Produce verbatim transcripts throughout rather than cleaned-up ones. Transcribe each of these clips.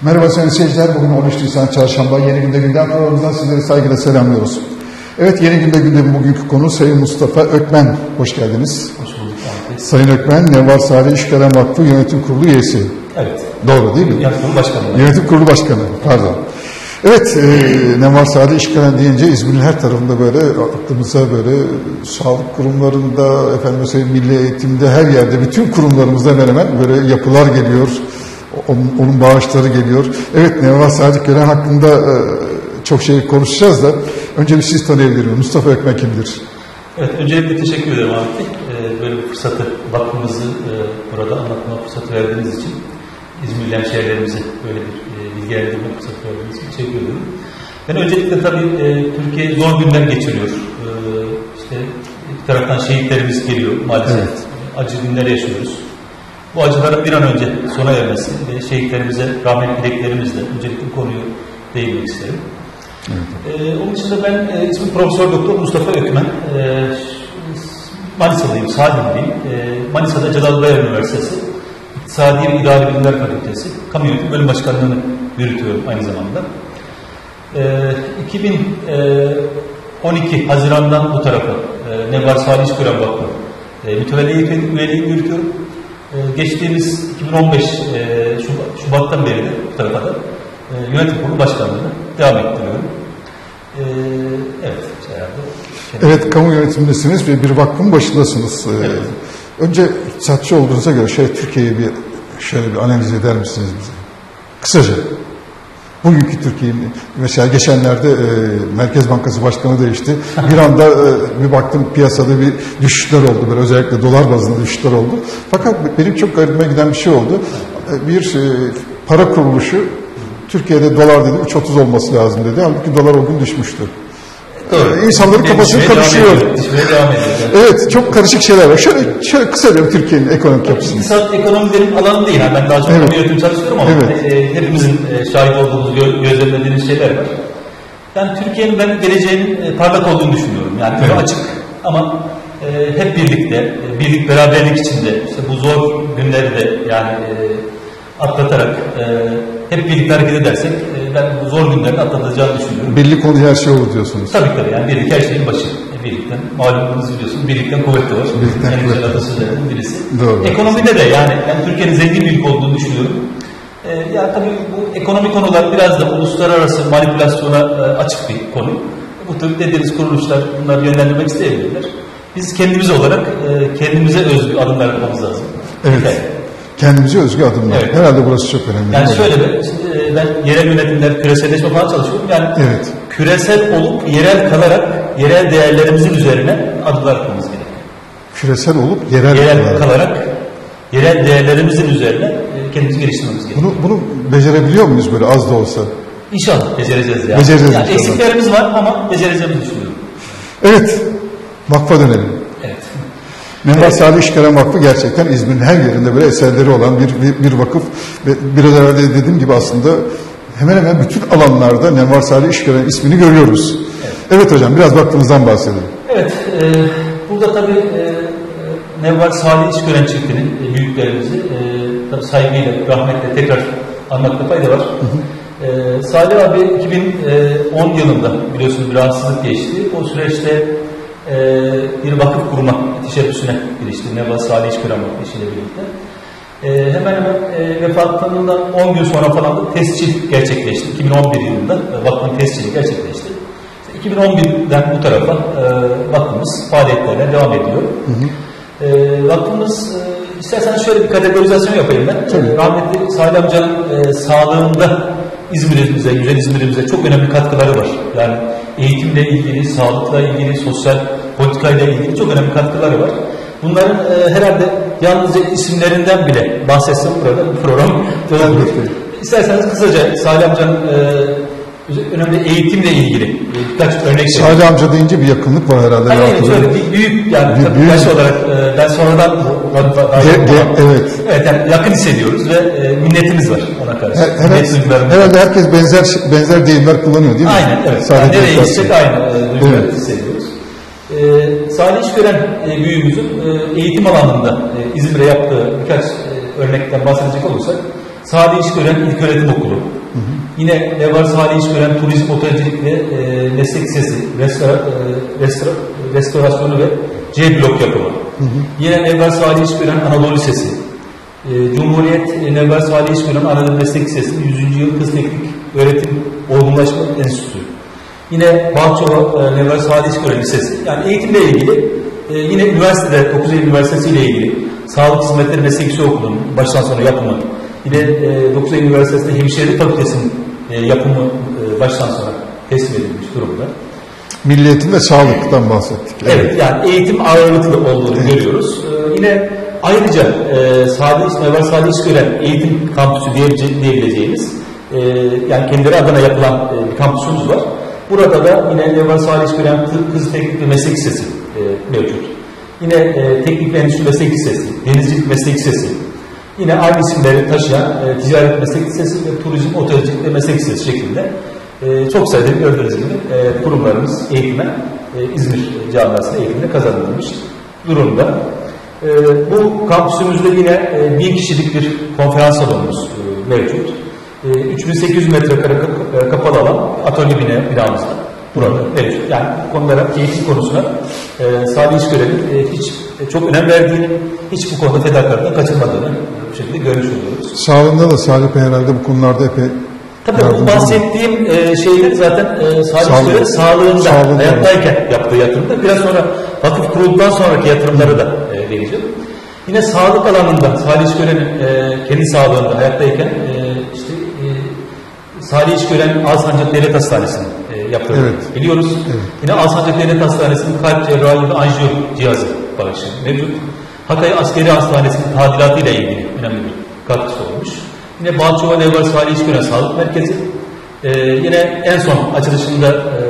Merhaba sayın seyirciler. Bugün on üç Nisan Çarşamba. Yeni Günde Gündem programımızdan sizleri saygıyla selamlıyoruz. Evet, Yeni Günde Gündem'in bugünkü konu Sayın Mustafa Ökmen. Hoş geldiniz. Hoş bulduk abi. Sayın Ökmen, Nevvar Salih İşgören Vakfı Yönetim Kurulu üyesi. Evet. Doğru değil mi? Yönetim Kurulu Başkanı. Yönetim Kurulu Başkanı, pardon. Evet, e, Nevvar Salih İşgören deyince İzmir'in her tarafında böyle aklımıza böyle sağlık kurumlarında, efendim mesela milli eğitimde, her yerde, bütün kurumlarımızda hemen hemen böyle yapılar geliyor. Onun, onun bağışları geliyor. Evet, Nevvar Salih İşgören hakkında e, çok şey konuşacağız da önce bir siz tanıyabilir miyim? Mustafa Ökmen kimdir? Evet, öncelikle teşekkür ederim abi. Ee, böyle bir fırsatı, vakfımızı e, burada anlatma fırsatı verdiğiniz için, İzmirli hemşehrilerimize böyle bir e, bilgilendirme fırsatı verdiğiniz için teşekkür ederim. Ben öncelikle tabii e, Türkiye zor günler geçiriyor. E, işte bir taraftan şehitlerimiz geliyor maalesef. Evet. Acı günler yaşıyoruz. Bu acıların bir an önce sona ermesi ve şehitlerimize rahmet dileklerimizle öncelikle bu konuyu değinmek isterim. Evet. Ee, onun dışında ben e, ismim Profesör Doktor Mustafa Ökmen. E, Manisa'dayım, Sadim'deyim. E, Manisa'da Celal Bayar Üniversitesi İktisadi ve İdari Bilimler Fakültesi Kamu Yönetimi Bölüm Başkanlığı'nı yürütüyorum aynı zamanda. E, iki bin on iki Haziran'dan bu tarafa e, Nevvar Salih İşgören Vakfı e, mütevelli üyeliğini yürütüyorum. Ee, geçtiğimiz iki bin on beş e, Şubat, Şubat'tan beri de bu tarafa da e, Yönetim Kurulu Başkanlığı'nı devam ettiriyorum. E, evet. Herhalde. Evet, kamu yönetimindesiniz ve bir vakfın başındasınız. Ee, evet. Önce iktisatçı olduğunuza göre şöyle Türkiye'yi bir şöyle bir analiz eder misiniz bize? Kısaca. Bugünkü Türkiye'nin, mesela geçenlerde e, Merkez Bankası Başkanı değişti. Bir anda e, bir baktım piyasada bir düşüşler oldu. Böyle özellikle dolar bazında düşüşler oldu. Fakat benim çok garibime giden bir şey oldu. E, bir e, para kuruluşu Türkiye'de dolar dedi üç otuz olması lazım dedi. Halbuki dolar o gün düşmüştü. Doğru. İnsanların kafası karışıyor. Evet, çok karışık şeyler var. Şöyle, şöyle kısaca Türkiye'nin ekonomik yapısı. İktisat, ekonomi benim alanım değil. Yani ben daha çok evet. yönetim çalışıyorum ama evet. e, hepimizin e, şahit olduğumuz, gö gözlemlediğimiz şeyler var. Yani Türkiye'nin ben geleceğinin e, parlak olduğunu düşünüyorum. Yani evet. açık ama e, hep birlikte, e, birlik beraberlik içinde, işte bu zor günleri de yani e, atlatarak e, hep birlikte hareket edersek e, ben bu zor günlerini atlatacağını düşünüyorum. Birlik olunca her şey olur diyorsunuz. Tabii tabii. Yani birlik her şeyin başı. E, birlikten, malumunuz biliyorsunuz, birlikten kuvvet doğar. Birlikten en kuvvet güzel atasözlerinden birisi. Doğru. Ekonomide de yani ben Türkiye'nin zengin bir ülke olduğunu düşünüyorum. E, yani tabii bu ekonomi konular biraz da uluslararası manipülasyona e, açık bir konu. Bu tür dediğimiz kuruluşlar bunları yönlendirmek isteyebilirler. Biz kendimiz olarak e, kendimize özgü adımlar yapmamız lazım. Evet. Hikaye. Kendimize özgü adımlar. Evet. Herhalde burası çok önemli. Yani şöyle ben, şimdi ben yerel yönetimler, küreselleşme falan çalışıyorum. Yani evet. küresel olup yerel kalarak yerel değerlerimizin üzerine adımlar atmamız gerekiyor. Küresel olup yerel, yerel kalarak. kalarak yerel değerlerimizin üzerine kendimizi geliştirmemiz gerekiyor. Bunu, bunu becerebiliyor muyuz böyle az da olsa? İnşallah becereceğiz yani. Becereceğiz yani inşallah. Eksiklerimiz var ama becereceğimizi düşünüyorum. Evet. Vakfa dönelim. Evet. Nevvar evet. Salih İşgören Vakfı gerçekten İzmir'in her yerinde böyle eserleri olan bir, bir, bir vakıf ve biraz evvel dediğim gibi aslında hemen hemen bütün alanlarda Nevvar Salih İşgören ismini görüyoruz. Evet. Evet hocam, biraz vakfımızdan bahsedelim. Evet, e, burada tabii e, Nevvar Salih İşgören çiftinin e, büyüklerimizi e, saygıyla, rahmetle tekrar anmakta fayda var. Hı hı. E, Salih abi iki bin on yılında biliyorsunuz bir rahatsızlık geçti. O süreçte e, bir vakıf kurma teşebbüsüne girişti. Nevvar Salih İşgören Vakfı ile birlikte. E, hemen hemen e, vefatından on gün sonra falan da tescil gerçekleşti. iki bin on bir yılında e, vakfın tescili gerçekleşti. iki bin on birden bu tarafa e, vakfımız faaliyetlerine devam ediyor. Hı hı. E, vakfımız, e, isterseniz şöyle bir kategorizasyon yapayım ben. E, rahmetli Salih amcanın e, sağlığında İzmir'imize, güzel İzmir'imize çok önemli katkıları var. Yani eğitimle ilgili, sağlıkla ilgili, sosyal politikayla ilgili çok önemli katkıları var. Bunların e, herhalde yalnızca isimlerinden bile bahsetsem burada bu program. İsterseniz kısaca Salih amcanın e, önemli eğitimle ilgili birkaç örnek Salih verelim. Amca deyince bir yakınlık var herhalde. Hayır, şöyle bir büyük yani bir, büyük. Yaş olarak e, ben sonradan de, de, evet. Evet, yani yakın hissediyoruz ve e, minnetimiz var ona karşı. Her, herhalde, herhalde herkes benzer benzer deyimler kullanıyor değil mi? Aynen, evet. Yani nereye gitsek aynı e, duyguları evet. hissediyoruz. E, Salih İşgören e, büyüğümüzün e, eğitim alanında e, İzmir'e yaptığı birkaç e, örnekten bahsedecek olursak Salih İşgören İlköğretim Okulu, hı. Yine Nevvar Salih iş gören turizm, otelcilik ve e, meslek lisesi, restora, e, restora, restorasyonu ve C blok yapımı. Hı hı. Yine Nevvar Salih iş gören Anadolu Lisesi, e, Cumhuriyet e, Nevvar Salih iş gören Anadolu Meslek Lisesi'nin yüzüncü yıl Kız Teknik Öğretim Olgunlaşma Enstitüsü. Yine Balçova e, Nevvar Salih iş gören Lisesi. Yani eğitimle ilgili e, yine üniversitede dokuz Eylül Üniversitesi ile ilgili Sağlık Hizmetleri Meslek Yüksek Okulu'nun baştan sona yapımı. Yine e, dokuz Eylül Üniversitesi'nde Hemşirelik Fakültesi'nin e, yapımı e, baştan sona teslim edilmiş durumda. Milli Eğitim ve Sağlık'tan bahsettik. Evet, evet yani eğitim ağırlıklı olduğunu evet. görüyoruz. Ee, yine ayrıca e, Salih, Nevvar Salih İşgören Eğitim Kampüsü diyebileceğimiz e, yani kendileri adına yapılan e, bir kampüsümüz var. Burada da yine Nevvar Salih İşgören Kız Teknik ve Meslek Lisesi e, mevcut. Yine e, Teknik ve Endüstri Meslek Lisesi, Denizcilik Meslek Lisesi, yine aynı isimleri taşıyan e, Ticaret Meslek Lisesi ve Turizm, Otelcilik ve Meslek Lisesi şeklinde e, çok sayıda gördüğünüz gibi e, kurumlarımız eğitime, e, İzmir Camiası'nda eğitimde kazanılmış durumda. E, bu kampüsümüzde yine e, bin kişilik bir konferans salonumuz e, mevcut. E, üç bin sekiz yüz metrekare kap kapalı alan atölye bina, binamızda burada mevcut. Yani konulara, eğitim konusuna e, Salih İşgören'in e, hiç e, çok önem verdiğini, hiç bu konuda fedakarlığı kaçırmadığını bu şekilde görmüş oluyoruz. Sağlığında da Salih Bey herhalde bu konularda epey tabii bu bahsettiğim e, şeyler zaten e, Salih İşgören sağlığında, sağlığında, hayattayken yaptığı yatırımda. Biraz sonra vakıf kurulduktan sonraki yatırımları da e, vereceğim. Yine sağlık alanında Salih İşgören'in e, kendi sağlığında hayattayken e, işte e, Salih İşgören Alsancak Devlet Hastanesi'ni e, yaptığını evet. biliyoruz. Evet. Yine Alsancak Devlet Hastanesi'nin kalp cerrahi ve anjiyo cihazı bağışı mevcut. Hatay Askeri Hastanesi'nin tadilatıyla ilgili önemli bir katkısı olmuş. Yine Balçova Nevvar Salih İşgören Sağlık Merkezi. Ee, yine en son açılışında e,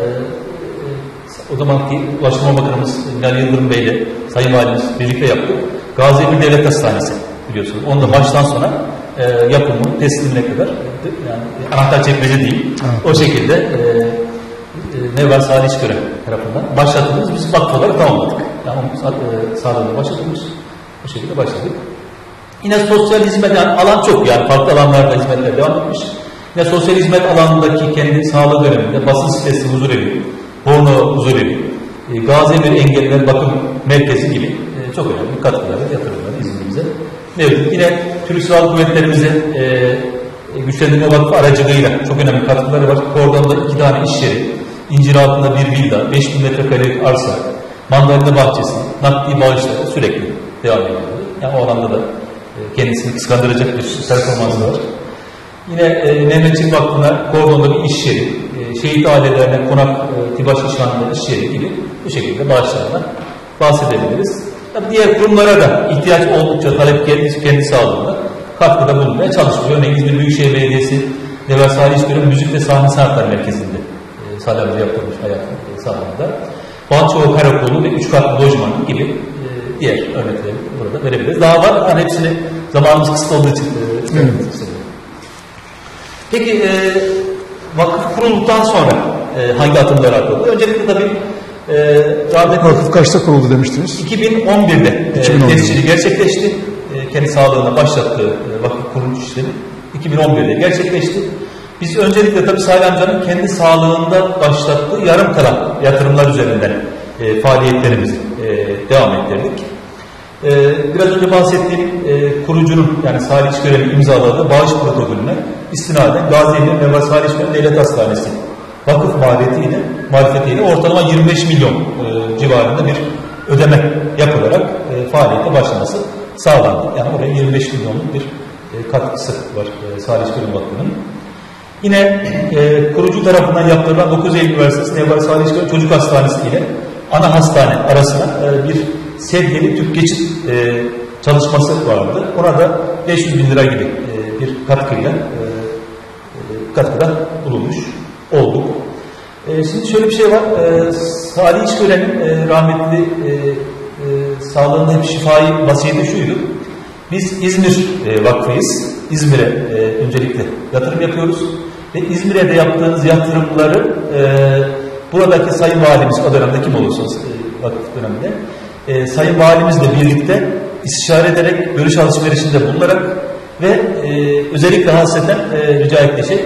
o zamanki Ulaştırma Bakanımız Binali Yıldırım Bey ile Sayın Valimiz birlikte yaptı. Gazi Emir Devlet Hastanesi biliyorsunuz. Onu da baştan sona e, yapımı, teslimine kadar yani anahtar çekmece değil. Evet. O şekilde e, e, Nevvar Salih İşgören tarafından başlattığımız biz vakıf olarak tamamladık. Yani e, sağlığında başlatılmış. O şekilde başladık. Yine sosyal hizmet, yani alan çok yani farklı alanlarda hizmetler devam etmiş. Yine sosyal hizmet alanındaki kendi sağlığı döneminde basın sitesi huzurevi, Borno huzurevi, e, Gazi Emir Engelliler Bakım Merkezi gibi e, çok önemli katkıları, yatırımları İzmir'imize mevcut. Yine Türk Silahlı Kuvvetlerimize e, e, güçlendirme vakfı aracılığıyla çok önemli katkıları var. Kordon'da iki tane iş yeri, İncir altında bir villa, beş bin metrekarelik arsa, mandalina bahçesi, nakdi bağışları sürekli devam ediyor. Yani o alanda da kendisini kıskandıracak bir performansı var. Yine e, Mehmetçik Vakfı'na Kordon'da bir iş yeri, e, şehit ailelerine Konak e, Tibaş İşhan'da iş yeri gibi bu şekilde bağışlarına bahsedebiliriz. Tabii diğer kurumlara da ihtiyaç oldukça talep kendi, kendi sağlığında katkıda bulunmaya çalışıyor. Örneğin İzmir Büyükşehir Belediyesi Nevvar Salih İşgören Müzik ve Sahne Sanatları Merkezi'nde e, sahnemizi yaptırmış hayatın e, sahasında. Balçova Karakolu ve üç katlı lojman gibi e, diğer örnekleri burada verebiliriz. Daha var. Yani hepsini zamanımız kısıtlı olduğu için e, evet. Peki e, vakıf kurulduktan sonra e, hangi adımlar atıldı? Öncelikle tabii e, vakıf kaçta kuruldu demiştiniz? iki bin on birde e, tescili gerçekleşti. E, kendi sağlığına başlattığı e, vakıf kuruluş işlemi iki bin on birde gerçekleşti. Biz öncelikle tabii Salih amcanın kendi sağlığında başlattığı yarım kalan yatırımlar üzerinden e, faaliyetlerimizi e, devam ettirdik. E, biraz önce bahsettiğim e, kurucunun yani Salih İşgören'in imzaladığı bağış protokolüne istinaden Gazi Emir Nevvar Salih İşgören Devlet Hastanesi vakıf maliyetiyle, marifetiyle ortalama yirmi beş milyon e, civarında bir ödeme yapılarak e, faaliyete başlaması sağlandı. Yani oraya yirmi beş milyonluk bir e, katkısı var e, Salih İşgören Vakfı'nın. Yine e, kurucu tarafından yaptırılan dokuz Eylül Üniversitesi Nevvar Salih İşgören Çocuk Hastanesi ile ana hastane arasına e, bir sevgili tüp geçit e, çalışması vardı. Ona da beş yüz bin lira gibi e, bir katkıyla e, e, katkıda bulunmuş olduk. E, şimdi şöyle bir şey var. E, Salih İşgören'in e, rahmetli e, e, sağlığında hep şifai vasiyeti şuydu. Biz İzmir e, Vakfı'yız. İzmir'e e, öncelikle yatırım yapıyoruz. Ve İzmir'e de yaptığınız yatırımları e, buradaki Sayın Valimiz, o dönemde kim olursa e, vakıf döneminde, e, Sayın Valimizle birlikte istişare ederek, görüş alışverişinde bulunarak ve e, özellikle hasreten e, rica ettiği şey,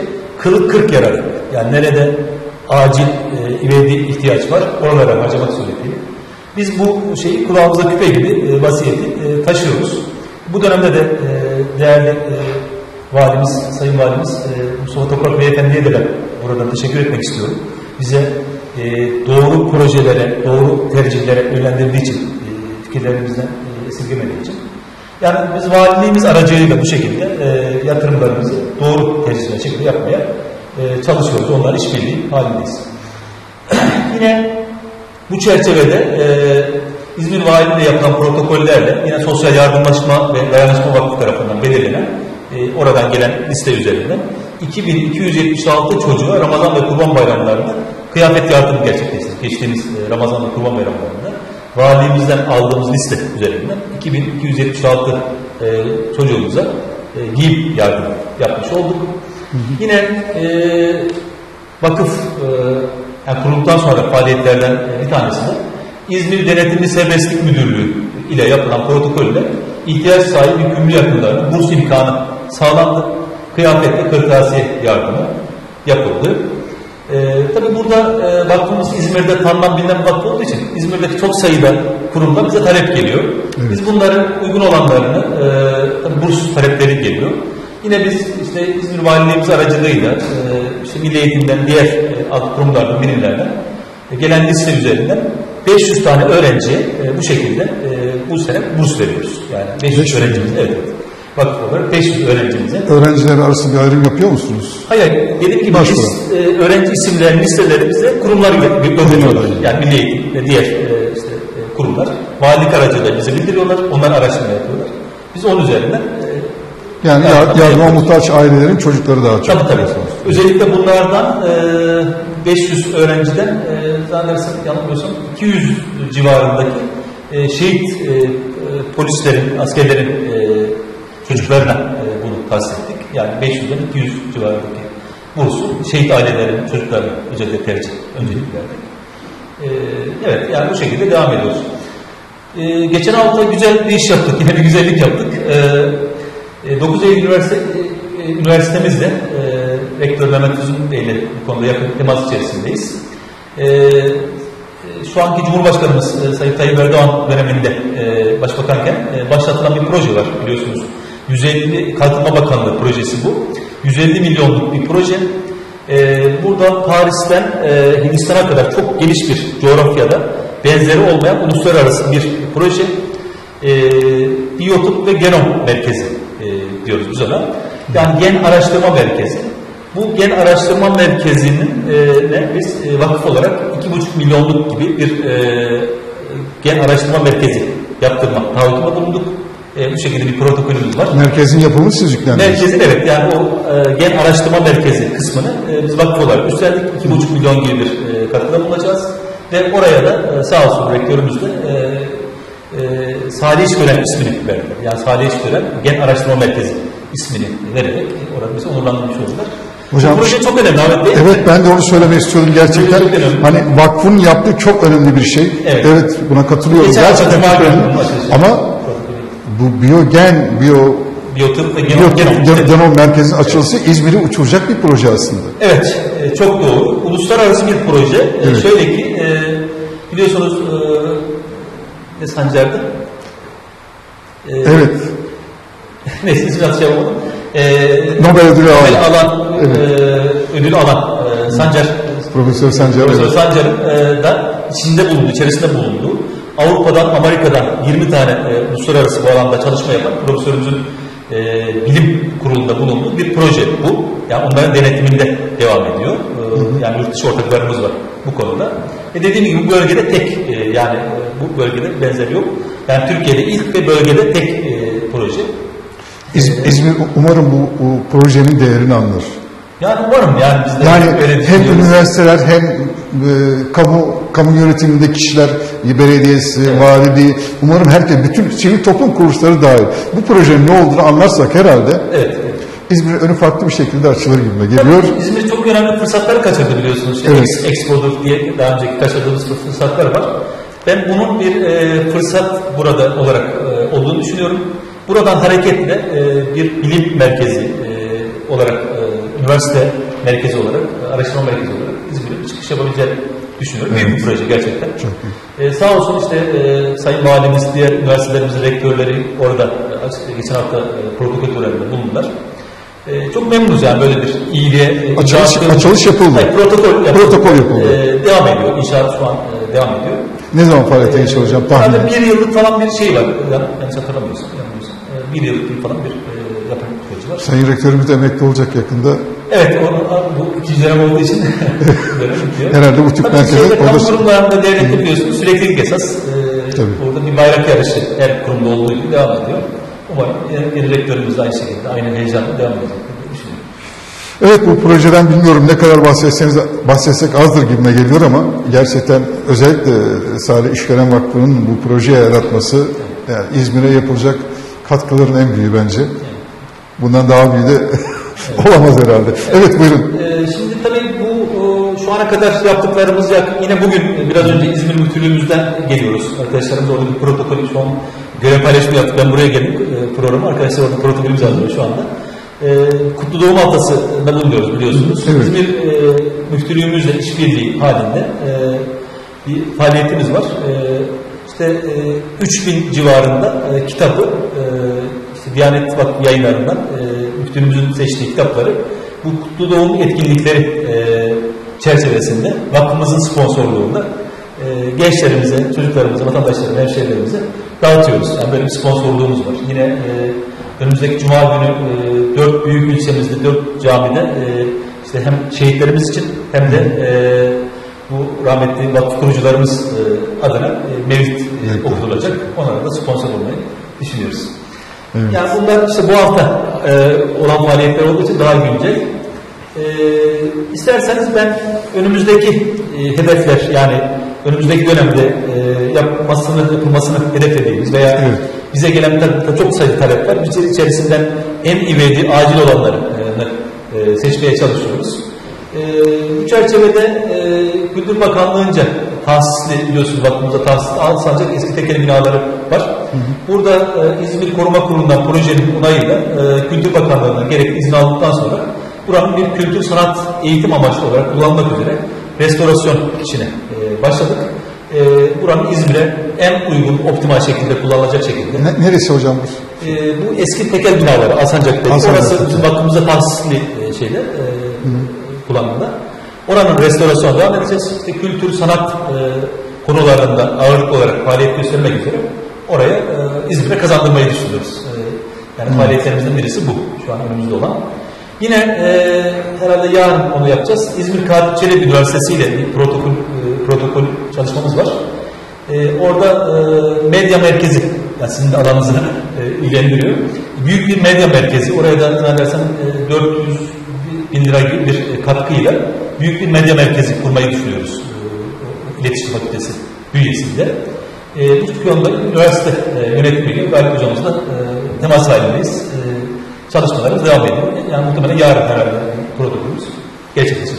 kılık kırk yararı. Yani nerede acil e, ivedi ihtiyaç var, oralara harcamak suretiyle. Biz bu şeyi kulağımıza küpe gibi e, vasiyeti e, taşıyoruz. Bu dönemde de e, değerli e, valimiz, sayın valimiz e, Mustafa Toprak Beyefendi'ye de ben buradan teşekkür etmek istiyorum. Bize e, doğru projelere, doğru tercihlere yönlendirdiği için, e, fikirlerimizden e, esirgemediği için. Yani biz valiliğimiz aracılığıyla bu şekilde e, yatırımlarımızı doğru tercihler şekilde yapmaya e, çalışıyoruz. Onlar işbirliği halindeyiz. Yine bu çerçevede e, İzmir Valiliği'nde yapılan protokollerle yine Sosyal Yardımlaşma ve Dayanışma Vakfı tarafından belirlenen e, oradan gelen liste üzerinden iki bin iki yüz yetmiş altı çocuğa Ramazan ve Kurban bayramlarında kıyafet yardımı gerçekleştirdik. Geçtiğimiz e, Ramazan ve Kurban bayramlarında valiliğimizden aldığımız liste üzerinden iki bin iki yüz yetmiş altı e, çocuğumuza e, giyim yardımı yapmış olduk. Hı hı. Yine e, vakıf e, yani kurulduktan sonra faaliyetlerden e, bir tanesi de İzmir Denetimli Serbestlik Müdürlüğü ile yapılan protokolle ihtiyaç sahibi gümrük yakınlarına burs imkanı sağlandı. Kıyafet ve kırtasiye yardımı yapıldı. Ee, tabii burada e, vakfımız İzmir'de tanınan bilinen bir vakf olduğu için İzmir'deki çok sayıda kurumda bize talep geliyor. Evet. Biz bunların uygun olanlarını e, burs talepleri geliyor. Yine biz işte İzmir Valiliğimiz aracılığıyla e, işte Milli Eğitim'den diğer e, alt kurumlardan birimlerden e, gelen liste üzerinden beş yüz tane öğrenciye e, bu şekilde e, bu sene burs veriyoruz. Yani beş yüz öğrencimiz, evet. Vakıf olarak beş yüz öğrencimize. Öğrenciler arasında bir ayrım yapıyor musunuz? Hayır, dediğim gibi biz e, öğrenci isimlerini, listelerimize kurumlar gönderiyorlar. Yani Milli Eğitim ve diğer e, işte, e, kurumlar valilik aracılığıyla bize bildiriyorlar. Onlar araştırma yapıyorlar. Biz onun üzerinden e, yani yardıma muhtaç ailelerin çocukları daha çok. Tabii tabii. Özellikle bunlardan e, beş yüz öğrenciden e, zannedersem yanılmıyorsam iki yüz civarındaki e, şehit e, e, polislerin, askerlerin e, çocuklarına e, bunu tahsis ettik. Yani beş yüzden iki yüz civarındaki bursu şehit ailelerin çocuklarına özellikle tercih, öncelik verdik. E, evet, yani bu şekilde devam ediyoruz. E, geçen hafta güzel bir iş yaptık, yine bir güzellik yaptık. E, dokuz Eylül Üniversite, e, Üniversitemizde e, Rektör Mehmet Uzun Bey ile bu konuda yakın temas içerisindeyiz. E, şu anki Cumhurbaşkanımız e, Sayın Tayyip Erdoğan döneminde e, başbakanken e, başlatılan bir proje var biliyorsunuz. yüz elli Kalkınma Bakanlığı projesi bu. yüz elli milyonluk bir proje. Ee, burada Paris'ten e, Hindistan'a kadar çok geniş bir coğrafyada benzeri olmayan uluslararası bir proje. E, Biyotop ve Genom Merkezi e, diyoruz biz ona. Yani gen araştırma merkezi. Bu gen araştırma merkezinin e, ne, biz e, vakıf olarak iki buçuk milyonluk gibi bir e, gen araştırma merkezi yaptırma taahhütünde bulunduk. E, bu şekilde bir protokolümüz var. Merkezin yapımı siz yüklendiniz. Merkezin, evet, yani o e, gen araştırma merkezi kısmını e, biz vakıf olarak üstlendik. iki buçuk milyon gibi bir e, katkıda bulunacağız. Ve oraya da e, sağ olsun rektörümüz de e, e, Salih İşgören ismini verdiler. Yani Salih İşgören Gen Araştırma Merkezi ismini vererek e, orada bizi onurlandırmış oldular. Hocam, bu proje çok önemli Ahmet Bey. Evet, ben de onu söylemek istiyorum gerçekten. Hani vakfın yaptığı çok önemli bir şey. Evet, evet, buna katılıyorum. Geçen gerçekten çok önemli. Ama bu biyogen, biyo Biyotop ve Genom, Genom, Genom Merkezi'nin açılması İzmir'i uçuracak bir proje aslında. Evet, e, çok doğru. Uluslararası bir proje. Evet. E, şöyle ki, e, biliyorsunuz e, ne Sancar'da? E, evet. Neyse, ismini hatırlayamadım. E, Nobel ödülü alan, alan evet. e, ödülü alan e, Sancar. Profesör Sancar. Profesör evet. Sancar'ın e, da içinde bulunduğu, içerisinde bulunduğu Avrupa'dan, Amerika'dan yirmi tane e, uluslararası bu alanda çalışma yapan profesörümüzün e, bilim kurulunda bulunduğu bir proje bu. Yani onların denetiminde devam ediyor. E, yani yurt dışı ortaklarımız var bu konuda. E dediğim gibi bu bölgede tek, e, yani e, bu bölgede benzeri yok. Yani Türkiye'de ilk ve bölgede tek e, proje. İz, e, İzmir umarım bu, bu projenin değerini anlar. Yani umarım yani biz de yani hem üniversiteler hem e, kamu kamu yönetiminde kişiler, belediyesi, evet. valiliği, umarım herkes, bütün sivil toplum kuruluşları dahil bu projenin ne olduğunu anlarsak herhalde evet, evet. İzmir önü farklı bir şekilde açılır gibi geliyor. Tabii, İzmir çok önemli fırsatları kaçırdı biliyorsunuz. İşte evet. Expo'dur diye daha önceki kaçırdığımız fırsatlar var. Ben bunun bir e, fırsat burada olarak e, olduğunu düşünüyorum. Buradan hareketle e, bir bilim merkezi e, olarak e, üniversite merkezi olarak, araştırma merkezi olarak İzmir'e bir çıkış yapabileceğini düşünüyorum. Evet. Büyük bir proje gerçekten. Çok büyük. Ee, sağ olsun işte e, Sayın Valimiz, diğer üniversitelerimizin rektörleri orada e, geçen hafta e, protokol töreninde bulundular. E, çok memnunuz yani böyle bir iyiliğe. E, açılış, açılış yapıldı. Hayır, protokol yapıldı. Protokol yapıldı. E, devam ediyor. İnşaat şu an e, devam ediyor. Ne zaman faaliyete geçiyor e, hocam? Tahmin. Yani bir yıllık falan bir şey var. Yani, yanlış hatırlamıyorsam. E, bir yıllık falan bir e, yapım süreci var. Sayın Rektörümüz de emekli olacak yakında. Evet, o, bu ikinci dönem olduğu için dönem bitiyor. Herhalde bu tip merkezler... Kamu kurumlarında devlette biliyorsunuz süreklilik esas. E, orada bir bayrak yarışı her kurumda olduğu gibi devam ediyor. Umarım yeni rektörümüz de aynı şekilde, aynı heyecanla devam edecek. Evet, bu projeden bilmiyorum ne kadar bahsetseniz, bahsetsek azdır gibime geliyor ama gerçekten özellikle Salih İşveren Vakfı'nın bu projeye el atması yani İzmir'e yapılacak katkıların en büyüğü bence. Bundan daha büyüğü de olamaz herhalde. Evet, buyurun. Ee, şimdi tabii bu o, şu ana kadar yaptıklarımız yine bugün biraz önce İzmir Müftülüğümüzden geliyoruz. Arkadaşlarımız orada bir protokolü şu an görev paylaşımı yaptık. Ben buraya gelip e, programı arkadaşlar orada protokolümüzü hazırlıyor şu anda. E, Kutlu Doğum Haftası'nda bulunuyoruz biliyorsunuz. Evet. İzmir e, Müftülüğümüzle işbirliği halinde e, bir faaliyetimiz var. E, işte e, üç bin civarında e, kitabı e, işte Diyanet Vakfı yayınlarından e, müftülüğümüzün seçtiği kitapları bu Kutlu Doğum etkinlikleri e, çerçevesinde vakfımızın sponsorluğunda e, gençlerimize, çocuklarımıza, vatandaşlarımıza, hemşehrilerimize dağıtıyoruz. Yani böyle bir sponsorluğumuz var. Yine e, önümüzdeki Cuma günü e, dört büyük ilçemizde, dört camide e, işte hem şehitlerimiz için hem de e, bu rahmetli vakıf kurucularımız e, adına e, mevlid e, okutulacak. Onlara da sponsor olmayı düşünüyoruz. Evet. Yani bunlar işte bu hafta e, olan faaliyetler olduğu için daha güncel. E, isterseniz ben önümüzdeki e, hedefler yani önümüzdeki dönemde e, yapmasını, yapılmasını hedeflediğimiz veya evet. bize gelen tabii, çok sayıda talep var. Biz içerisinden en ivedi, acil olanları e, seçmeye çalışıyoruz. E, bu çerçevede e, Kültür Bakanlığı'nca tahsisli biliyorsunuz vakfımızda tahsisli Alsancak eski tekeli binaları var. Hı hı. Burada e, İzmir Koruma Kurulu'ndan projenin onayıyla e, Kültür Bakanlığı'ndan gerekli izin aldıktan sonra buranın bir kültür sanat eğitim amaçlı olarak kullanmak üzere restorasyon işine e, başladık. E, buranın İzmir'e en uygun, optimal şekilde kullanılacak şekilde. Ne, neresi hocam bu? E, bu eski tekel binaları Alsancak'ta. Orası bizim vakfımızda tahsisli e, şeyde e, kullanımda. Oranın restorasyonu devam edeceğiz. İşte kültür, sanat e, konularında ağırlıklı olarak faaliyet göstermek üzere oraya e, İzmir'e kazandırmayı düşünüyoruz. E, yani hmm. faaliyetlerimizden birisi bu. Şu an önümüzde olan. Yine e, herhalde yarın onu yapacağız. İzmir Katip Çelebi Üniversitesi ile bir protokol, e, protokol çalışmamız var. E, orada e, medya merkezi, yani sizin de alanınızı e, ilgilendiriyor. Büyük bir medya merkezi. Oraya da zannedersem e, dört yüz bin lira gibi bir katkıyla büyük bir medya merkezi kurmayı düşünüyoruz. E, İletişim Fakültesi bünyesinde. E, bu konuda üniversite e, yönetimiyle Galip Hocamızla e, temas halindeyiz. E, çalışmalarımız devam ediyor. Yani muhtemelen yarın herhalde protokolümüz gerçekleşecek.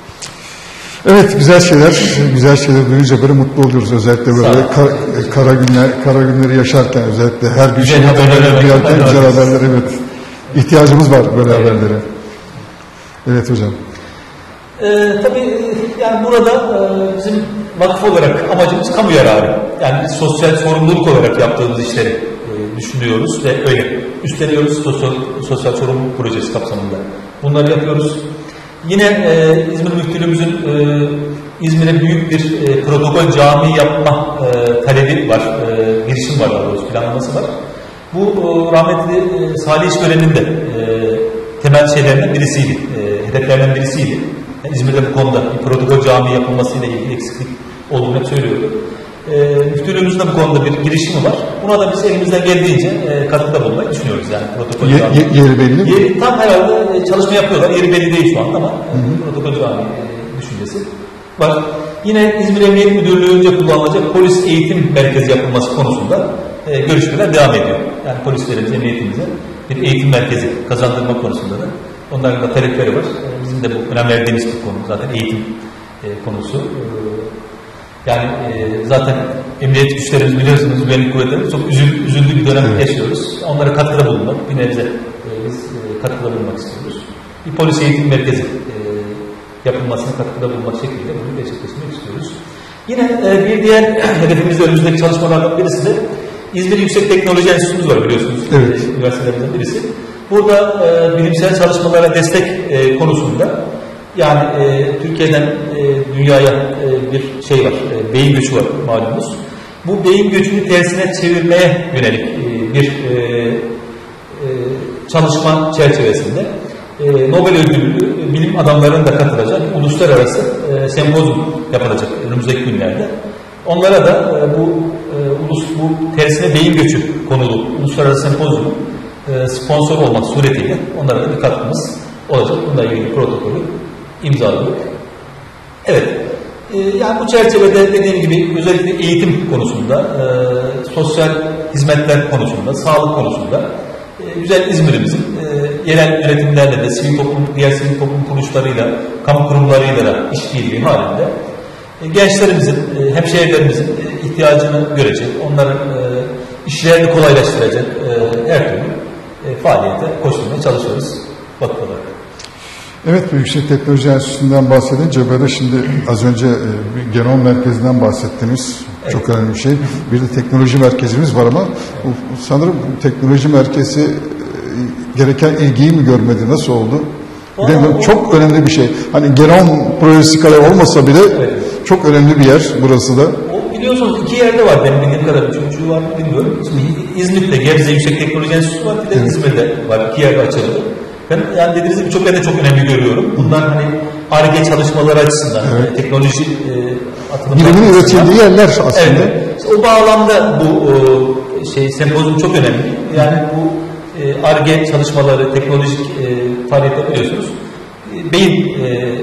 Evet, güzel şeyler, güzel şeyler duyunca böyle mutlu oluyoruz. Özellikle böyle kar, kara günler, kara günleri yaşarken özellikle her gün güzel haberler duyarken güzel haberler, evet. İhtiyacımız var böyle evet. haberlere. Evet hocam. Ee, tabii yani burada e, bizim vakıf olarak amacımız kamu yararı. Yani biz sosyal sorumluluk olarak yaptığımız işleri e, düşünüyoruz ve öyle üstleniyoruz sosyal, sosyal sorumluluk projesi kapsamında. Bunları yapıyoruz. Yine e, İzmir Müftülüğümüzün e, İzmir'e büyük bir e, protokol cami yapma e, talebi var. E, girişim var, daha doğrusu planlaması var. Bu e, rahmetli e, Salih İşveren'in de e, temel şeylerinden birisiydi. E, hedeflerinden birisiydi. Yani İzmir'de bu konuda bir protokol cami yapılmasıyla ilgili eksiklik olduğunu hep söylüyordu. E, müftülüğümüzün de bu konuda bir girişimi var. Buna da biz elimizden geldiğince e, katkıda bulunmayı düşünüyoruz yani. Protokol ye, cami. Ye, yeri belli mi? Yeri, tam herhalde e, çalışma yapıyorlar. Yeri belli değil şu anda ama e, protokol cami e, düşüncesi var. Yine İzmir Emniyet Müdürlüğü'nce kullanılacak polis eğitim merkezi yapılması konusunda e, görüşmeler devam ediyor. Yani polislerimiz, emniyetimize bir eğitim merkezi kazandırma konusunda da onların da talepleri var. E, bizim de bu önem verdiğimiz bir konu. Zaten eğitim e, konusu. E, Yani e, zaten emniyet güçlerimiz biliyorsunuz, güvenlik kuvvetlerimiz çok üzül, üzüldüğü bir dönem evet. yaşıyoruz. Onlara katkıda bulunmak, bir nebze e, biz e, katkıda bulunmak istiyoruz. Bir polis eğitim merkezi e, yapılmasına katkıda bulunmak şekilde bunu gerçekleştirmek istiyoruz. Yine e, bir diğer hedefimizde önümüzdeki çalışmalardan birisi de İzmir Yüksek Teknoloji Enstitümüz var biliyorsunuz. Evet. E, üniversitelerimizden birisi. Burada e, bilimsel çalışmalara destek e, konusunda yani e, Türkiye'den e, dünyaya e, bir şey var, e, beyin göçü var malumunuz. Bu beyin göçünü tersine çevirmeye yönelik e, bir e, e, çalışma çerçevesinde e, Nobel ödüllü bilim adamlarının da katılacak uluslararası e, sempozyum yapılacak önümüzdeki günlerde. Onlara da e, bu e, ulus bu tersine beyin göçü konulu uluslararası sempozyum e, sponsor olmak suretiyle onlara da bir katkımız olacak. Bununla ilgili protokolü imzaladık. Evet. E, yani bu çerçevede dediğim gibi özellikle eğitim konusunda, e, sosyal hizmetler konusunda, sağlık konusunda e, güzel İzmir'imizin e, yerel yönetimlerle de sivil toplum, diğer sivil toplum kuruluşlarıyla, kamu kurumlarıyla da işbirliği halinde e, gençlerimizin, e, hemşehrilerimizin e, ihtiyacını görecek, onların e, işlerini kolaylaştıracak e, her türlü e, faaliyete koşturmaya çalışıyoruz vakıf olarak. Evet, bu Yüksek Teknoloji Enstitüsü'nden bahsedince böyle şimdi az önce e, bir genom merkezinden bahsettiniz. Evet. Çok önemli bir şey. Bir de teknoloji merkezimiz var ama evet. sanırım teknoloji merkezi e, gereken ilgiyi mi görmedi? Nasıl oldu? Aa, Bilmiyorum, çok o... önemli bir şey. Hani genom projesi kadar olmasa bile evet. çok önemli bir yer burası da. O biliyorsunuz iki yerde var benim bildiğim kadar. Çocuğu var mı bilmiyorum. Şimdi İzmir'de Gebze Yüksek Teknoloji Enstitüsü var. Bir de evet. İzmir'de var. İki yerde açıldı. Ben yani dediğiniz gibi çok ben de çok önemli görüyorum. Bunlar hani Ar-Ge çalışmaları açısından, evet. teknoloji e, atılımları bilimin üretildiği yerler aslında. Evet. İşte o bağlamda bu e, şey sempozyum çok önemli. Yani bu e, Ar-Ge çalışmaları, teknolojik e, faaliyetler biliyorsunuz. E, beyin e, e,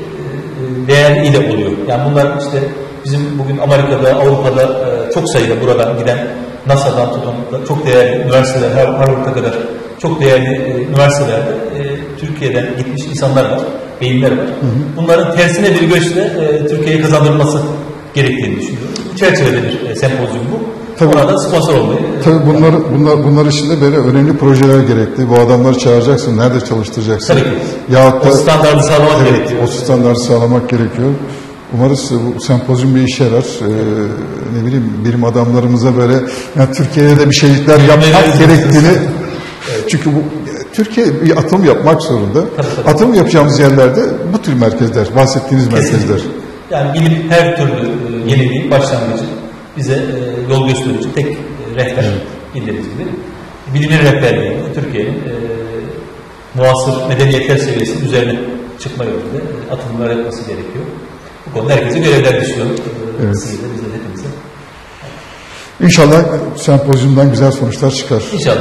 değeriyle oluyor. Yani bunlar işte bizim bugün Amerika'da, Avrupa'da e, çok sayıda buradan giden NASA'dan tutun çok değerli üniversiteler, Harvard'a kadar çok değerli e, üniversitelerde e, Türkiye'den gitmiş insanlar var, beyinler var. Hı hı. Bunların tersine bir göçle e, Türkiye'ye kazandırılması gerektiğini düşünüyorum. Bu çerçevede bir e, sempozyum bu. Tabii, ona da sponsor olmayı. Tabii bunlar, bunlar, bunlar için de böyle önemli projeler gerekli. Bu adamları çağıracaksın, nerede çalıştıracaksın? Tabii ki. Yahut da, o standartı sağlamak evet, gerekiyor. O standartı sağlamak gerekiyor. Umarız bu sempozyum bir işe yarar. Ee, ne bileyim bilim adamlarımıza böyle yani Türkiye'de de bir şeyler yapmak gerektiğini. Evet. Çünkü bu Türkiye bir atım yapmak zorunda. Tabii, tabii. Atım yapacağımız yerlerde bu tür merkezler, bahsettiğiniz kesinlikle merkezler. Yani bilim her türlü yeniliğin başlangıcı bize e, yol gösterici tek e, rehber evet. bildiğiniz gibi. Bilimin rehberliğinde Türkiye'nin e, muasır medeniyetler seviyesinin üzerine çıkma yolunda e, atımlar yapması gerekiyor. Bu konuda herkese görevler düşüyor. Evet. Biz de hepimize. İnşallah sempozyumdan güzel sonuçlar çıkar. İnşallah.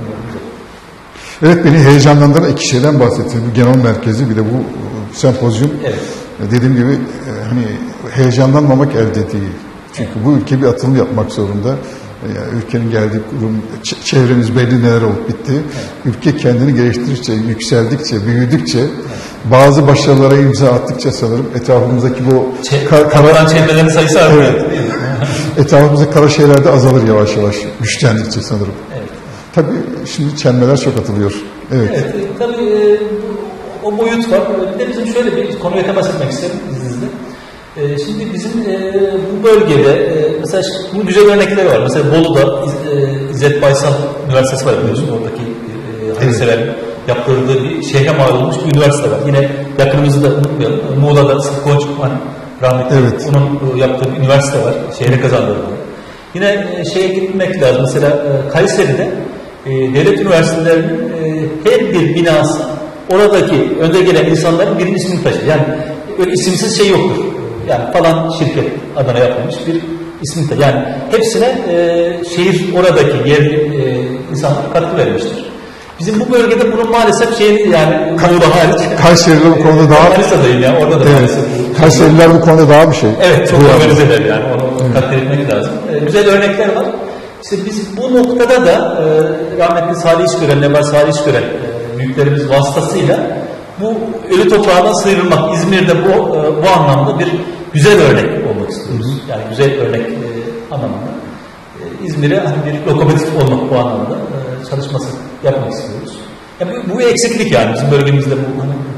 Evet, beni heyecanlandıran iki şeyden bahsettiniz. Bu genom merkezi bir de bu sempozyum. Evet. Dediğim gibi hani heyecanlanmamak elde değil. Çünkü evet. bu ülke bir atılım yapmak zorunda. Yani ülkenin geldiği kurum, çevremiz belli neler olup bitti. Evet. Ülke kendini geliştirdikçe, yükseldikçe, büyüdükçe, evet. bazı başarılara imza attıkça sanırım etrafımızdaki bu Çe kar kara çevrelerin sayısı artıyor. Evet. Etrafımızdaki kara şeyler de azalır yavaş yavaş, güçlendikçe sanırım. Evet. Tabii şimdi çelmeler çok atılıyor. Evet. Evet, tabii e, o boyut var. Bir de bizim şöyle bir konuya temas etmek isterim izninizle. E, şimdi bizim e, bu bölgede e, mesela bunun güzel örnekleri var. Mesela Bolu'da e, İzzet Baysal Üniversitesi var biliyorsunuz. Oradaki e, hayırsever yaptırdığı bir şehre mal olmuş bir üniversite var. Yine yakınımızda unutmayalım. Muğla'da Sıtkı Koçman rahmetli evet. onun yaptığı bir üniversite var. Şehre kazandırdığı. Yine e, şeye gitmek lazım. Mesela e, Kayseri'de E, devlet üniversitelerinin e, her bir binası oradaki önde gelen insanların birinin ismini taşır. Yani öyle isimsiz şey yoktur. Yani falan şirket adına yapılmış bir ismi taşır. Yani hepsine e, şehir oradaki yerli e, insanlar katkı vermiştir. Bizim bu bölgede bunun maalesef şeyini yani Muğla hariç. Kayseri'de bu konuda daha... Manisa'dayım ya orada da evet. maalesef. Kayseri'liler bu konuda daha bir şey. Evet çok organizeler yani onu evet. takdir etmek lazım. E, güzel örnekler var. İşte biz bu noktada da e, rahmetli Salih İşgören, Neval Salih İşgören e, büyüklerimiz vasıtasıyla bu ölü toprağından sıyrılmak, İzmir'de bu e, bu anlamda bir güzel örnek olmak istiyoruz. Hı hı. Yani güzel örnek e, anlamında. E, İzmir'e hani bir lokomotif olmak bu anlamda e, çalışması yapmak istiyoruz. Yani bu, bu bir eksiklik yani bizim bölgemizde bu hani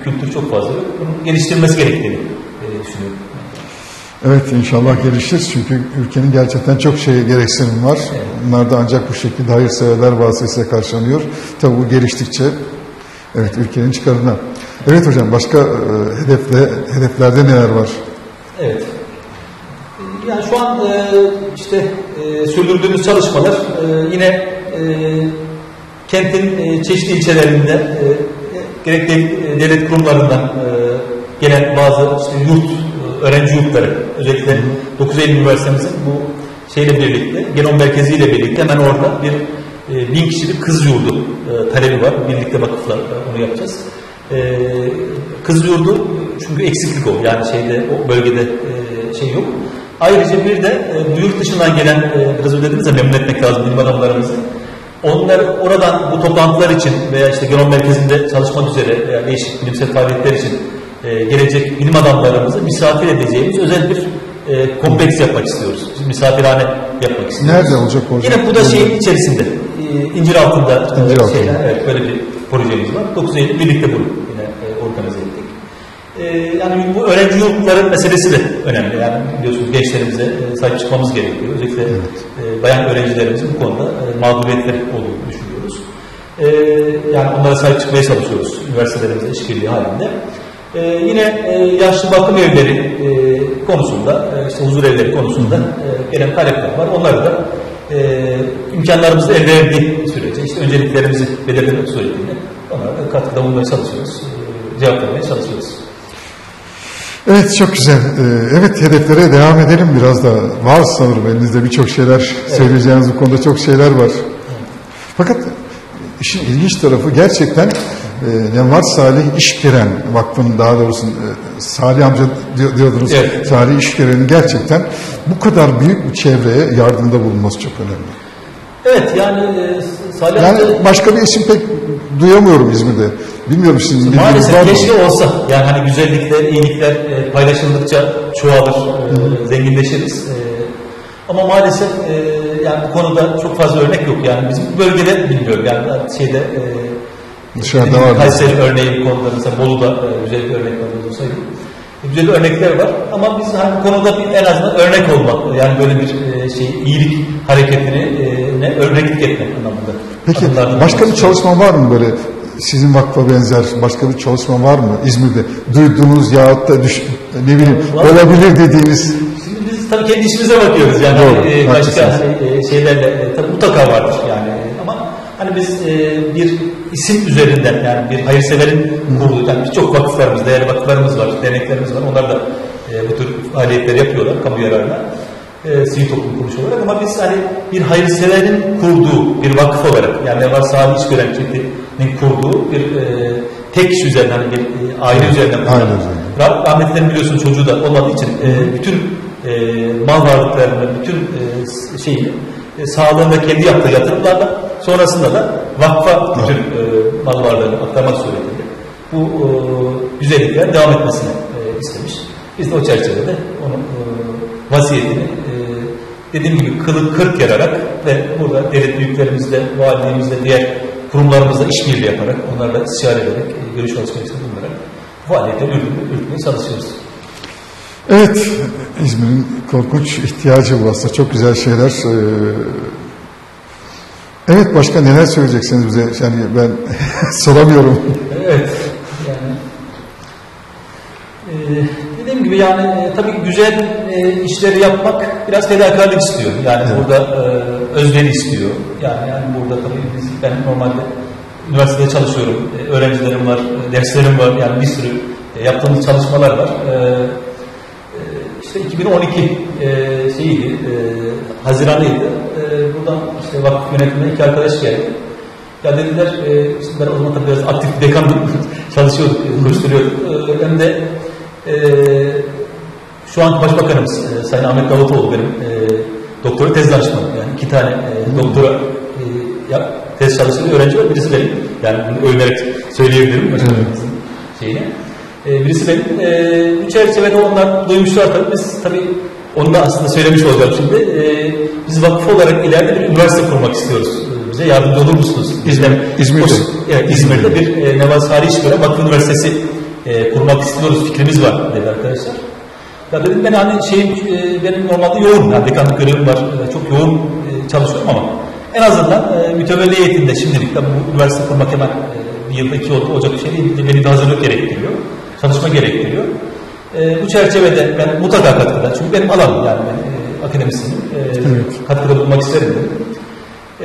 kültür çok fazla yok. Bunun geliştirilmesi gerektiğini e, düşünüyorum. Evet, inşallah gelişir çünkü ülkenin gerçekten çok şeye gereksinim var. Evet. Bunlar da ancak bu şekilde hayırseverler vasıtasıyla karşılanıyor. Tabi bu geliştikçe evet ülkenin çıkarına. Evet hocam, başka e, hedefle, hedeflerde neler var? Evet. Yani şu an e, işte e, sürdürdüğümüz çalışmalar e, yine e, kentin e, çeşitli ilçelerinde e, gerek de, e, devlet kurumlarından e, gelen bazı işte yurt, e, öğrenci yurtları, özellikle dokuz Eylül Üniversitemizin bu şeyle birlikte, Genom Merkezi ile birlikte hemen orada bir e, bin kişilik kız yurdu e, talebi var. Birlikte vakıfla e, onu yapacağız. E, kız yurdu çünkü eksiklik o. Yani şeyde o bölgede e, şey yok. Ayrıca bir de e, bu yurt dışından gelen, e, biraz önce dediniz ya, memnun etmek lazım bilim adamlarımızı. Onlar oradan bu toplantılar için veya işte Genom Merkezi'nde çalışmak üzere veya değişik bilimsel faaliyetler için e, gelecek bilim adamlarımızı misafir edeceğimiz özel bir e, kompleks yapmak istiyoruz. Biz misafirhane yapmak istiyoruz. Nerede olacak hocam? Yine bu da şeyin içerisinde, e, İnciraltı'nda, İncir altında. Şeyler, evet, böyle bir projemiz var. dokuz Eylül birlikte bunu yine e, organize ettik. E, yani bu öğrenci yurtların meselesi de önemli. Yani biliyorsunuz gençlerimize e, sahip çıkmamız gerekiyor. Özellikle evet. e, bayan öğrencilerimizin bu konuda e, mağduriyetleri olduğunu düşünüyoruz. E, yani onlara sahip çıkmaya çalışıyoruz üniversitelerimizle işbirliği halinde. E, yine e, yaşlı bakım evleri e, konusunda, e, işte huzur evleri konusunda e, gelen talepler var. Onları da e, imkanlarımız el verdiği sürece işte önceliklerimizi belirlemek suretiyle onlara da katkıda bulunmaya çalışıyoruz. E, cevap vermeye çalışıyoruz. Evet, çok güzel. Evet, hedeflere devam edelim biraz da. Var sanırım elinizde birçok şeyler, evet. Söyleyeceğiniz bu konuda çok şeyler var. Evet. Fakat işin ilginç tarafı gerçekten e, Nemvat Salih İşkeren Vakfı'nın, daha doğrusu e, Salih amca diyordunuz, evet. Salih İşkeren'in gerçekten bu kadar büyük bir çevreye yardımda bulunması çok önemli. Evet, yani e, Salih yani amca... başka bir isim pek duyamıyorum İzmir'de. Bilmiyorum sizin maalesef keşke olsa. Yani hani güzellikler, iyilikler e, paylaşıldıkça çoğalır, e, zenginleşiriz. E, ama maalesef e, yani bu konuda çok fazla örnek yok. Yani bizim bölgede bilmiyorum. Yani şeyde e, dışarıda var. Kayseri örneği bu konuda, mesela Bolu'da e, güzel bir örnek olsaydı. Güzel örnekler var. Ama biz hani bu konuda bir, en azından örnek olmak, yani böyle bir e, şey iyilik hareketini e, ne örneklik etmek anlamında. Peki başka bir çalışma var mı böyle? Sizin vakfa benzer başka bir çalışma var mı İzmir'de? Duyduğunuz yahut da düş, ne bileyim var. Olabilir dediğiniz. Şimdi biz tabii kendi işimize bakıyoruz. Yani doğru, e, başka hani, şeylerle e, tabii mutlaka vardır yani. Ama hani biz e, bir isim üzerinden, yani bir hayırseverin kurduğu, yani birçok vakıflarımız, değerli vakıflarımız var, derneklerimiz var. Onlar da e, bu tür faaliyetleri yapıyorlar kamu yararına. E, sivil toplum kuruluşu olarak, ama biz hani bir hayırseverin kurduğu bir vakıf olarak, yani Nemvat Salih İşkeren Çiftliği'nin kurduğu bir e, tek kişi üzerinden, hani bir e, aile üzerinden, rahmetlilerin biliyorsun çocuğu da olmadığı için e, bütün e, mal varlıklarını, bütün e, şeyini e, sağlığında kendi yaptığı yatırımlarla, sonrasında da vakfa bütün e, mal varlığını aktarmak suretiyle bu e, güzellikler devam etmesini e, istemiş. Biz de o çerçevede onun e, vasiyetini e, dediğim gibi kılı kırk yararak ve burada devlet büyüklerimizle, valiliğimizle, diğer kurumlarımızla işbirliği yaparak, onlarla istişare ederek, e, görüş alışverişinde bulunarak bu faaliyetleri yürütmeye çalışıyoruz. Evet, İzmir'in korkunç ihtiyacı bu aslında. Çok güzel şeyler. Ee, evet, başka neler söyleyeceksiniz bize? Yani ben soramıyorum. Evet, yani e, dediğim gibi yani e, tabii güzel e, işleri yapmak biraz fedakarlık istiyor. Yani evet. Burada e, özveri istiyor. Yani, yani burada tabii biz, ben normalde üniversitede çalışıyorum. E, öğrencilerim var, e, derslerim var. Yani bir sürü e, yaptığımız çalışmalar var. E, e, işte iki bin on iki e, şeyiydi, e, Haziran'ıydı. E, buradan işte vakıf yönetimine iki arkadaş geldi. Ya dediler, e, işte ben o zaman tabii biraz aktif dekandım, çalışıyorduk, koşturuyorduk. E, hem de e, şu anki Başbakanımız e, Sayın Ahmet Davutoğlu benim e, doktora tez danışmanım. Yani iki tane e, doktora e, ya, tez çalışan öğrenci var. Birisi benim. Yani bunu övünerek söyleyebilirim Başbakanımızın şeyini. E, birisi benim. E, bu çerçevede onlar duymuşlar tabii. Biz tabii onu da aslında söylemiş olacağım şimdi. E, biz vakıf olarak ileride bir üniversite kurmak istiyoruz. Bize yardımcı olur musunuz? İzmir, İzmir'de. O, evet, İzmir'de bir e, Nemvat Salih İşkeren Vakfı Üniversitesi e, kurmak istiyoruz, fikrimiz var dedi arkadaşlar. Ya dedim ben hani şeyim, e, benim normalde yoğun, yani dekanlık görevim var, e, çok yoğun e, çalışıyorum ama en azından e, mütevelli heyetinde şimdilik de bu üniversite kurmak hemen e, bir yılda iki yılda olacak bir şey değil, beni bir hazırlık gerektiriyor, çalışma gerektiriyor. E, bu çerçevede ben mutlaka katkıda, çünkü benim alanım yani ben e, akademisyenim, e, evet. katkıda bulunmak isterim dedim. E,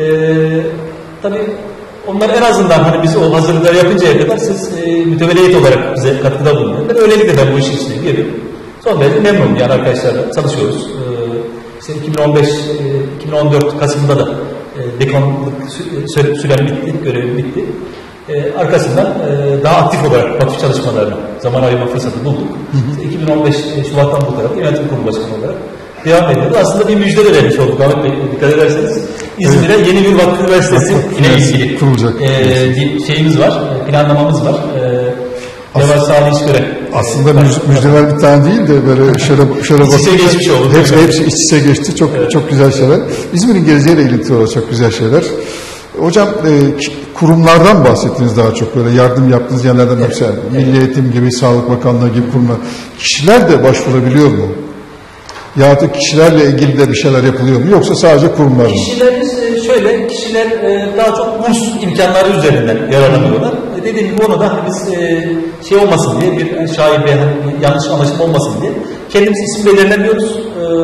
tabii onlar en azından hani biz o hazırlıkları yapıncaya kadar siz e, mütevelli heyet olarak bize katkıda bulunun. Ben öylelikle ben bu işin içine girdim. Son derece memnunum yani arkadaşlarla çalışıyoruz. Ee, işte iki bin on beş iki bin on dört Kasım'da da e, dekanlık sü sürem bitti, görevim bitti. E, arkasından e, daha aktif olarak vakıf çalışmalarına zaman ayırma fırsatı bulduk. Hı hı. İşte iki bin on beş Şubat'tan bu tarafa yönetim kurulu başkanı olarak devam ediyordu. Aslında bir müjde de vermiş olduk Ahmet Bey, dikkat ederseniz. İzmir'e evet. yeni bir vakıf üniversitesi ile ilgili kurulacak e, şeyimiz var, planlamamız var. E, Devam Salih İşgöre. Aslında müj müjdeler bir tane değil de böyle şöyle şöyle iç içe geçmiş oldu. Hepsi, hepsi iç içe geçti. Çok evet. çok güzel şeyler. İzmir'in geleceğiyle ilintili olarak çok güzel şeyler. Hocam e, kurumlardan bahsettiniz daha çok, böyle yardım yaptığınız yerlerden evet. mesela evet. Milli Eğitim gibi, Sağlık Bakanlığı gibi kurumlar. Kişiler de başvurabiliyor mu? Ya da kişilerle ilgili de bir şeyler yapılıyor mu? Yoksa sadece kurumlar mı? Kişilerimiz şöyle, kişiler daha çok burs imkanları üzerinden yararlanıyorlar. Dediğim gibi onu da hani biz şey olmasın diye, bir şaibe, hani yanlış anlaşılma olmasın diye kendimiz isim belirlemiyoruz.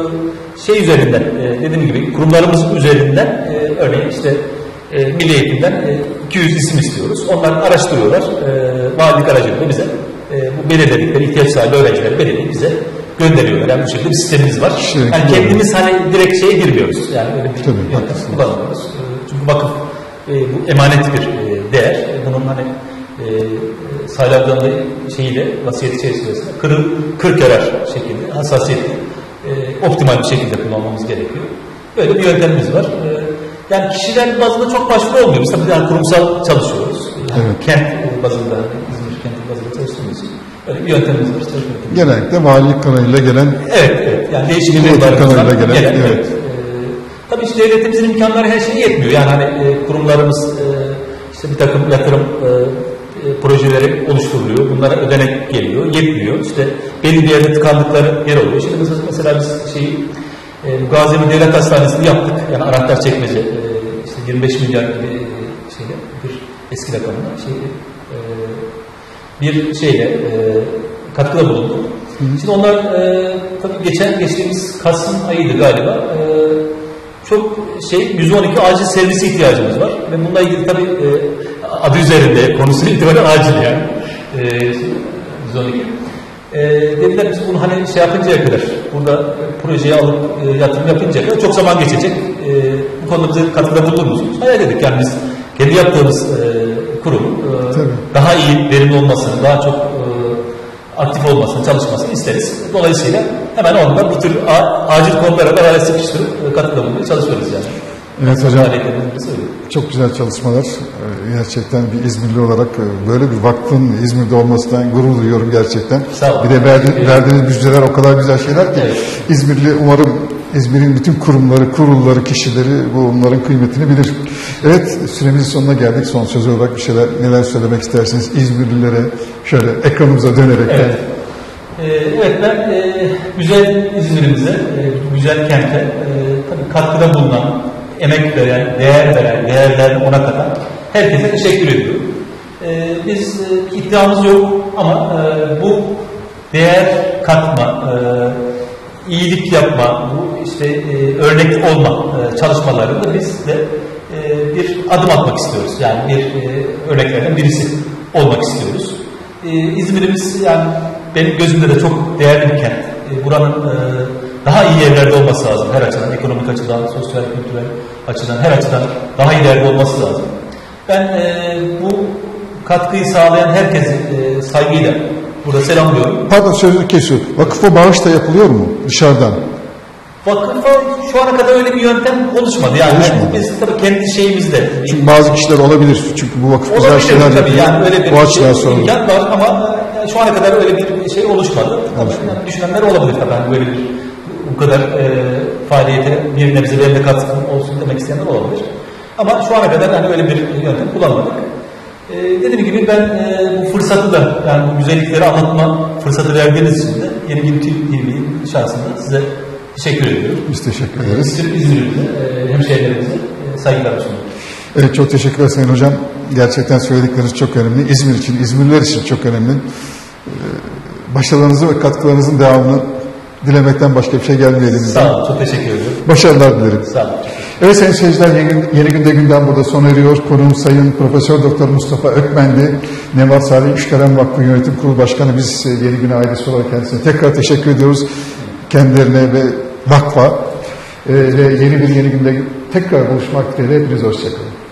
Şey üzerinden, dediğim gibi kurumlarımız üzerinden, örneğin işte Milli Eğitim'den iki yüz isim istiyoruz. Onlar araştırıyorlar. Valilik aracılığıyla bize bu belirledikleri ihtiyaç sahibi öğrencileri belirleyip bize gönderiyorlar. Yani bu şekilde bir sistemimiz var. Şey, yani kendimiz hani direkt şeye girmiyoruz. Yani öyle bir yöntem kullanmıyoruz. Çünkü vakıf e, bu emanet bir e, değer. Bunun hani e, sayılardan şeyiyle vasiyet çerçevesinde kırk, kırk yarar şekilde hassasiyetli e, optimal bir şekilde kullanmamız gerekiyor. Böyle bir yöntemimiz var. E, yani kişiler bazında çok başvuru olmuyor. Biz tabii yani kurumsal çalışıyoruz. Yani evet. Kent bazında, İzmir kenti bazında çalıştığımız için öyle bir yöntemimiz var. Genellikle valilik kanalıyla gelen. Evet, evet. Yani değişik kanalıyla gelen. gelen evet. evet. Ee, tabii işte devletimizin imkanları her şeye yetmiyor. Yani hani e, kurumlarımız e, işte bir takım yatırım e, e, projeleri oluşturuluyor. Bunlara ödenek geliyor, yetmiyor. İşte belli bir yerde tıkandıkları yer oluyor. Şimdi mesela, mesela biz şeyi e, Gaziantep Devlet Hastanesi'ni yaptık. Yani anahtar çekmece e, işte yirmi beş milyar gibi e, şeyle bir eski rakamla şey, e, bir şeyle e, katkıda bulundu. Hı hı. Şimdi onlar e, tabii geçen geçtiğimiz Kasım ayıydı galiba. E, çok şey yüz on iki acil servisi ihtiyacımız var ve bununla ilgili tabii e, adı üzerinde konusu itibariyle acil yani. E, yüz on iki. E, dediler biz bunu hani şey yapıncaya kadar, burada projeyi alıp e, yatırım yapıncaya kadar çok zaman geçecek. E, bu konuda bize katkıda bulunur musunuz? Hayal dedik yani biz kendi yaptığımız e, kurum e, daha iyi verimli olmasını, daha çok e, aktif olmasını, çalışmasını isteriz. Dolayısıyla hemen ondan bu tür acil konulara da araya sıkıştırıp e, katkıda bulunmaya çalışıyoruz yani. Evet hocam, çok güzel çalışmalar. Gerçekten bir İzmirli olarak böyle bir vakfın İzmir'de olmasından gurur duyuyorum gerçekten. Bir de verdi, verdiğiniz müjdeler o kadar güzel şeyler ki evet. İzmirli umarım İzmir'in bütün kurumları, kurulları, kişileri bu onların kıymetini bilir. Evet, süremizin sonuna geldik. Son söz olarak bir şeyler, neler söylemek istersiniz İzmirlilere şöyle ekranımıza dönerek. Evet, ee, evet ben e, güzel İzmir'imize, e, güzel kente e, tabii katkıda bulunan, emek veren, değer veren, değerlerini ona katan herkese teşekkür ediyorum. Ee, biz e, iddiamız yok ama e, bu değer katma, e, iyilik yapma, bu işte e, örnek olma e, çalışmalarında biz de e, bir adım atmak istiyoruz. Yani bir e, örneklerden birisi olmak istiyoruz. E, İzmir'imiz yani benim gözümde de çok değerli bir kent. E, buranın e, daha iyi yerlerde olması lazım her açıdan, ekonomik açıdan, sosyal, kültürel açıdan, her açıdan daha iyi yerlerde olması lazım. Ben e, bu katkıyı sağlayan herkesi e, saygıyla burada selamlıyorum. Pardon sözünü kesiyorum. Vakıfa bağış da yapılıyor mu dışarıdan? Vakıfa şu ana kadar öyle bir yöntem oluşmadı. Yani oluşmadı. Biz tabii kendi şeyimizde. Çünkü bazı kişiler olabilir. Çünkü bu vakıf güzel şeyler yapıyor. Yani öyle bir şey, imkan var ama yani şu ana kadar öyle bir şey oluşmadı. Yani düşünenler olabilir tabii. Yani böyle bir bu kadar e, faaliyete bir nebze benim de katkım olsun demek isteyenler olabilir. Ama şu ana kadar yani öyle bir yöntem kullanmadık. E, dediğim gibi ben e, bu fırsat fırsatı da, yani bu güzellikleri anlatma fırsatı verdiğiniz için de Yeni Gün T V'nin şahsında size teşekkür ediyorum. Biz teşekkür ederiz. İzmir'de hemşehrilerimize saygılar sunuyorum. Evet, çok teşekkürler Sayın Hocam. Gerçekten söyledikleriniz çok önemli. İzmir için, İzmirliler için çok önemli. Başarılarınızın ve katkılarınızın devamını dilemekten başka bir şey gelmiyor elimizden. Sağ olun, çok teşekkür ediyorum. Başarılar dilerim. Sağ olun. Evet sayın seyirciler, yeni, yeni günde gündem burada sona eriyor. Konuğum Sayın Profesör Doktor Mustafa Ökmendi. Nevat Salih Üçkalem Vakfı Yönetim Kurulu Başkanı. Biz Yeni Gün ailesi olarak kendisine tekrar teşekkür ediyoruz. Kendilerine ve vakfa. Ee, ve yeni bir yeni günde tekrar buluşmak dileğiyle hepinize hoşçakalın.